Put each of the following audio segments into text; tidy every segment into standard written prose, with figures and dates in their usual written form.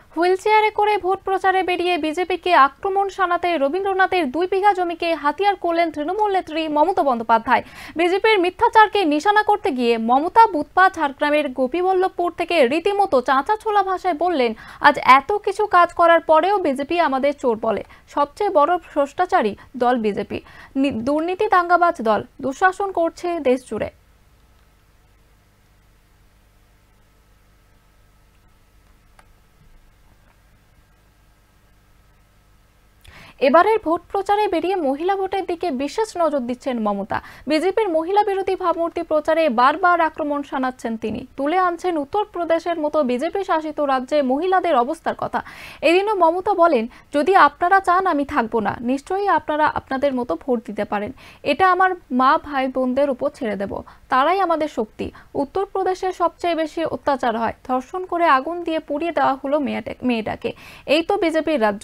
হুইলচেয়ারে করে ভোট প্রচারে বেরিয়ে বিজেপিকে আক্রমণ শানাতে রবীন্দ্রনাথের 2 বিঘা জমিকে হাতিয়ার করলেন তৃণমূল নেত্রী মমতা বন্দ্যোপাধ্যায়। বিজেপির মিথ্যাচারকে নিশানা করতে গিয়ে মমতা বুধপা ঝাড়গ্রামের গোপীবল্লভপুর থেকে রীতিমতো চাঁচা ছোলা ভাষায় বললেন, আজ এত কিছু কাজ করার পরেও বিজেপি আমাদের চোর বলে। সবচেয়ে বড় ভ্রষ্টাচারী দল বিজেপি, দুর্নীতি দাঙ্গাবাজ দল, দুঃশাসন করছে দেশ জুড়ে। এবারের ভোট প্রচারে বেরিয়ে মহিলা ভোটের দিকে বিশেষ নজর দিচ্ছেন মমতা। বিজেপির মহিলা বিরোধী ভাবমূর্তি প্রচারে বারবার আক্রমণ শানাচ্ছেন তিনি। তুলে আনছেন উত্তরপ্রদেশের মতো বিজেপি শাসিত রাজ্যে মহিলাদের অবস্থার কথা। এদিনও মমতা বলেন, যদি আপনারা চান আমি থাকবো না, নিশ্চয়ই আপনারা আপনাদের মতো ভোট দিতে পারেন। এটা আমার মা ভাই বোনদের উপর ছেড়ে দেব, তারাই আমাদের শক্তি। উত্তরপ্রদেশে সবচেয়ে বেশি অত্যাচার হয়, ধর্ষণ করে আগুন দিয়ে পুড়িয়ে দেওয়া হলো মেয়েটাকে। এই তো বিজেপির রাজ্য।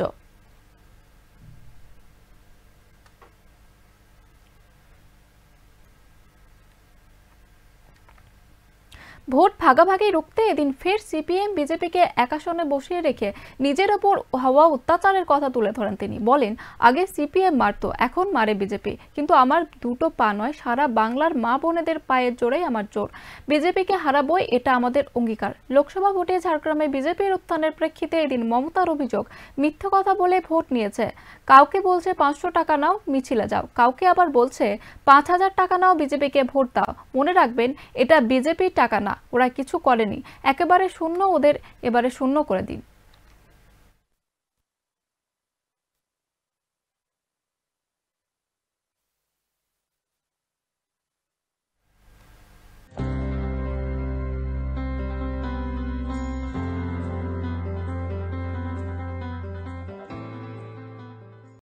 ভোট ভাগাভাগি রুখতে এদিন ফের সিপিএম বিজেপিকে এক আসনে বসিয়ে রেখে নিজের ওপর হওয়া অত্যাচারের কথা তুলে ধরেন তিনি। বলেন, আগে সিপিএম মারতো, এখন মারে বিজেপি, কিন্তু আমার দুটো পা নয়, সারা বাংলার মা বোনেদের পায়ের জোরেই আমার জোর। বিজেপিকে হারাবই, এটা আমাদের অঙ্গীকার। লোকসভা ভোটে ঝাড়গ্রামে বিজেপির উত্থানের প্রেক্ষিতে এদিন মমতার অভিযোগ, মিথ্যা কথা বলে ভোট নিয়েছে। কাউকে বলছে 500 টাকা নাও, মিছিলে যাও, কাউকে আবার বলছে 5000 টাকা নাও, বিজেপিকে ভোট দাও। মনে রাখবেন, এটা বিজেপির টাকা না, ওরা কিছু করেনি, একেবারে শূন্য, ওদের এবারে শূন্য করে দিন।